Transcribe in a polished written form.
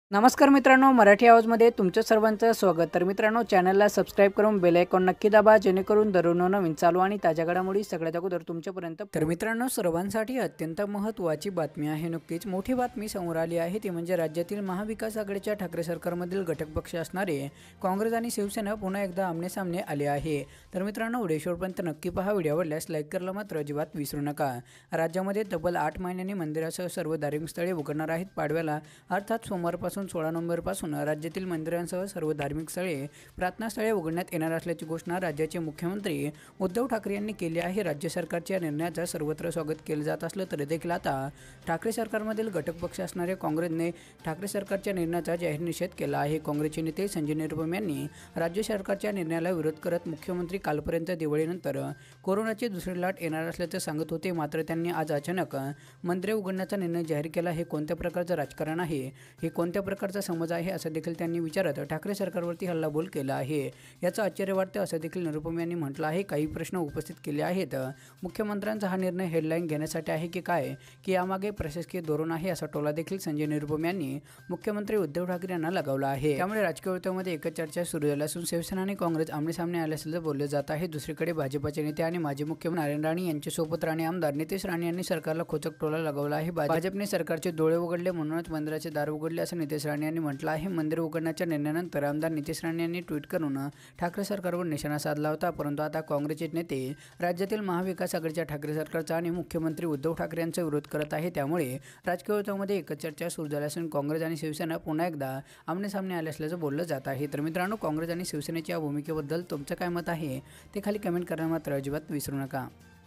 नमस्कार मित्रांनो, मराठी आवाजमध्ये तुमचं सर्वांचं स्वागत। तर मित्रांनो, चॅनलला सबस्क्राईब करून बेल आयकॉन नक्की दाबा, जेणेकरून दररोज नवीन चालू आणि ताज्या घडामोडी सगळ्यात अगोदर तुमच्यापर्यंत। तर मित्रांनो, सर्वांसाठी अत्यंत महत्त्वाची बातमी आहे। नुकतीच मोठी बातमी समोर आली आहे, ती म्हणजे राज्यातील महाविकास आघाडीच्या ठाकरे सरकारमधील घटक पक्ष असणारे काँग्रेस आणि शिवसेना पुन्हा एकदा आमने-सामने आले आहे। तर मित्रांनो, व्हिडिओ शेवटपर्यंत नक्की पहा। व्हिडिओ आवडल्यास लाईक करायला मात्र अजिबात विसरू नका। राज्यामध्ये तब्बल 8 महिन्यांनी मंदिरासह सर्व धार्मिक स्थळे उघडणार आहेत। पाडव्याला अर्थात सोमवारपासून 16 नोव्हेंबरपासून राज्यातील मंदिरांसह सर्व धार्मिक स्थळे, प्रार्थनास्थळे उघडण्यात येणार असल्याची घोषणा राज्याचे मुख्यमंत्री उद्धव ठाकरे यांनी केली आहे। राज्य सरकारच्या निर्णयाचं सर्वत्र स्वागत केलं जात असलं तरी देखील आता ठाकरे सरकारमधील घटक पक्ष असणाऱ्या काँग्रेसने ठाकरे सरकारच्या निर्णयाचा जाहीर निषेध केला आहे। काँग्रेसचे नेते संजय निरुपम यांनी राज्य सरकारच्या निर्णयाला विरोध करत मुख्यमंत्री कालपर्यंत दिवाळीनंतर कोरोनाची दुसरी लाट येणार असल्याचं सांगत होते, मात्र त्यांनी आज अचानक मंदिरे उघडण्याचा निर्णय जाहीर केला। हे कोणत्या प्रकारचं राजकारण आहे, हे कोणत्या प्रकारचा समज आहे, असं देखील त्यांनी विचारत ठाकरे सरकारवरती हल्लाबोल केला आहे। याचं आश्चर्य वाटतं असं देखील निरुपम यांनी म्हटलं आहे। काही प्रश्न उपस्थित केले आहेत। मुख्यमंत्र्यांचा हा निर्णय हेडलाईन घेण्यासाठी आहे की काय, की यामागे प्रशासकीय धोरण आहे, असा टोला देखील संजय निरुपम यांनी मुख्यमंत्री उद्धव ठाकरे यांना लगावला आहे। त्यामुळे राजकीय वर्तुळामध्ये एकच चर्चा सुरू झाली असून शिवसेना आणि काँग्रेस आमने-सामने आले असल्याचं बोललं जात आहे। दुसरीकडे भाजपचे नेते आणि माजी मुख्यमंत्री नारायण राणे यांच्यासोबत राणे आमदार नितेश राणे यांनी सरकारला खोचक टोला लगावला आहे। भाजपने सरकारचे डोळे उघडले म्हणूनच मंदिराचे दार उघडले, असं नितेश राणे यांनी म्हटलं आहे। मंदिर उघडण्याच्या निर्णयानंतर आमदार नितेश राणे यांनी ट्विट करून ठाकरे सरकारवर निशाणा साधला होता, परंतु आता काँग्रेसचे नेते राज्यातील महाविकास आघाडीच्या ठाकरे सरकारचा आणि मुख्यमंत्री उद्धव ठाकरे यांचा विरोध करत आहे। त्यामुळे राजकीय वर्तुळामध्ये एकच चर्चा सुरू झाली असून काँग्रेस आणि शिवसेना पुन्हा एकदा आमने-सामने आले असल्याचं बोललं जात आहे। तर मित्रांनो, काँग्रेस आणि शिवसेनेच्या भूमिकेबद्दल तुमचं काय मत आहे ते खाली कमेंट करायला मात्र अजिबात विसरू नका।